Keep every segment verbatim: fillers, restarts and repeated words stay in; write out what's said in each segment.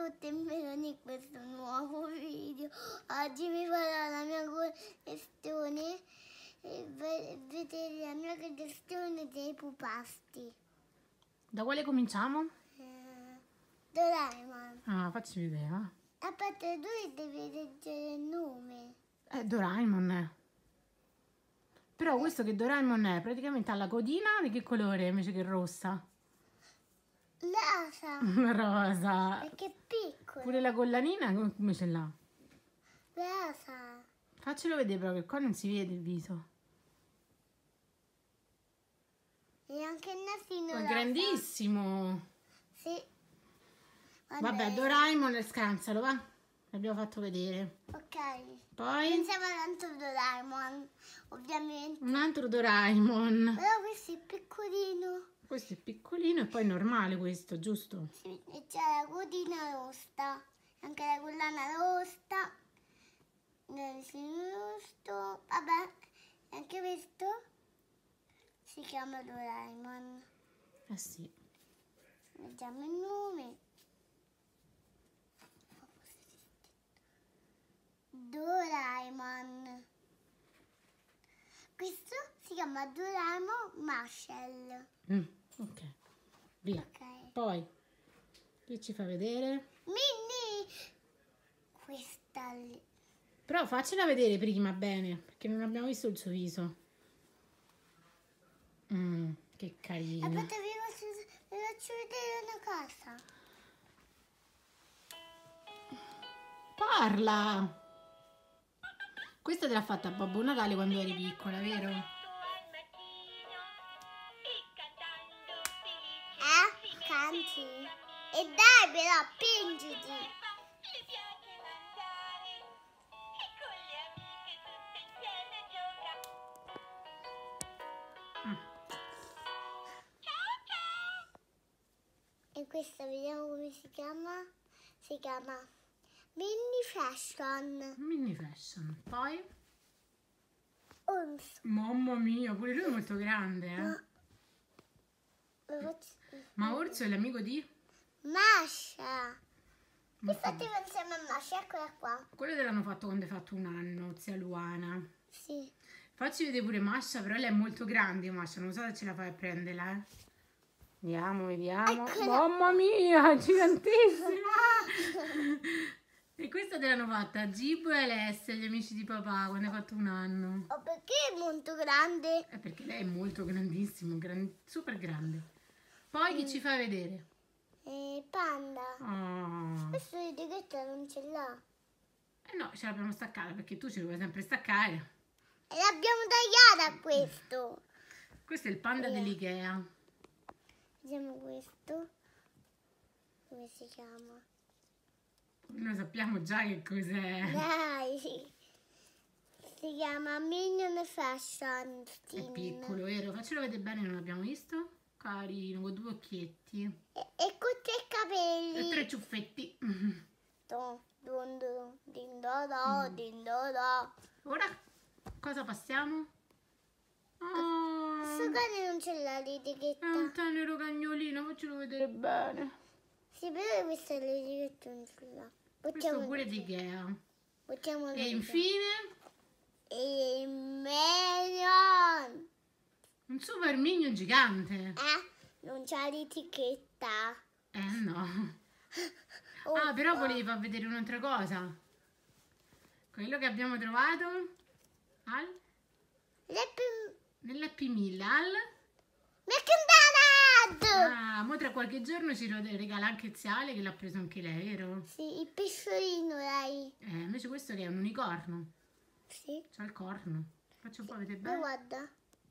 Benvenuti in questo nuovo video. Oggi vi farò la mia collezione e vedere la mia collezione dei pupazzi. Da quale cominciamo? Eh, Doraemon. Ah, facci vedere, va. A parte lui devi leggere il nome. È Doraemon. È. Però questo che Doraemon è, praticamente ha la codina di che colore invece che rossa? Rosa. Rosa. Perché è piccola. Pure la collanina come ce l'ha? Rosa. Faccelo vedere proprio, qua non si vede il viso. E anche il nasino È rosa. grandissimo. Sì. Vabbè, Vabbè, Doraemon, scansalo, va. L'abbiamo fatto vedere. ok. Poi Pensiamo all'altro Doraemon, ovviamente. un altro Doraemon. Però questo è piccolino. Questo è piccolino e poi normale questo, giusto? Sì, e c'è la codina rossa, anche la collana rossa, il rosso, vabbè, anche questo si chiama Doraemon. Eh sì. Leggiamo il nome. Doraemon. Questo si chiama Doraemon Marshall. Mm, ok, via. Ok. Poi, che ci fa vedere? Minnie! Questa lì. Però faccela vedere prima bene, perché non abbiamo visto il suo viso. Mm, che carino. Aspetta, vi faccio, vi faccio vedere una cosa. Parla! Questa te l'ha fatta Babbo Natale quando eri piccola, vero? Eh? Canti? E dai però, pingiti! Mm. E questa vediamo come si chiama? Si chiama Mini Fashion. Mini fashion. Poi? Uns. Mamma mia, pure lui è molto grande, eh? Ma... lo faccio- Ma Orso è l'amico di? Masha! Molto Questa bello. ti va insieme a Masha, eccola qua. Quello te l'hanno fatto quando hai fatto un anno, zia Luana. Sì. Facci vedere pure Masha, però lei è molto grande, Masha, non so se ce la fai a prenderla, eh. Vediamo, vediamo. Eccola. Mamma mia, gigantissima! E questa te l'hanno fatta Gibo e Alessia, gli amici di papà, quando hai fatto un anno. Oh, perché è molto grande? È perché lei è molto grandissimo, gran- super grande. Poi chi ci fa vedere? Eh, panda. Oh. Questo l'etichetta non ce l'ha. Eh no, ce l'abbiamo staccata perché tu ce lo vuoi sempre staccare. E l'abbiamo tagliata questo. Questo è il panda Via. dell'Ikea. Vediamo questo. Come si chiama? Noi sappiamo già che cos'è. Dai. Si chiama Minion Fashion È Steam. piccolo, vero? Faccelo vedere bene, non l'abbiamo visto? Carino, con due occhietti. E, e con tre capelli. E tre ciuffetti. Dun, dun, dun, din do do, din do do. Ora cosa passiamo? Oh, Questo cane non ce l'ha è un l'etichetta. tenero cagnolino, faccelo vedere bene. Sì, però questa l'etichetta non ce l'ha. Questo pure di Ikea. Buttiamolo E via. infine Il Minion. un super minion gigante. Eh? Non c'ha l'etichetta. Eh no. Oh, Ah, però volevi far vedere un'altra cosa. Quello che abbiamo trovato al L'Happy nell'Happy Meal al McDonald's! ah, mo tra qualche giorno ci regala anche Ziale che l'ha preso anche lei, vero? Sì, il pesciolino, dai. Eh, invece questo che è un unicorno. Sì. C'ha il corno. Faccio un po' vedere Ma bene. guarda.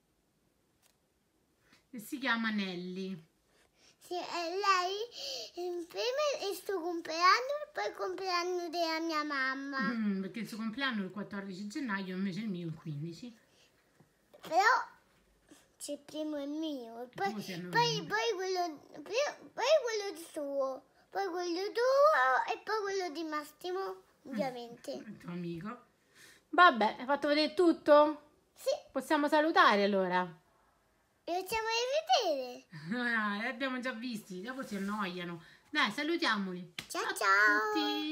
E si chiama Nelly. Sì, e lei eh, prima è il suo compleanno e poi il compleanno della mia mamma. Mm, perché il suo compleanno è il quattordici gennaio, invece il mio è il quindici. Però c'è il primo e il mio. Poi, tuo sei a poi, novembre. poi, quello, poi, poi quello di suo. Poi quello tuo e poi quello di Massimo, ovviamente. Il tuo amico. Vabbè, hai fatto vedere tutto? Sì, Possiamo salutare allora. li facciamo rivedere. Ah, li abbiamo già visti, dopo si annoiano. Dai, salutiamoli. Ciao a ciao. tutti.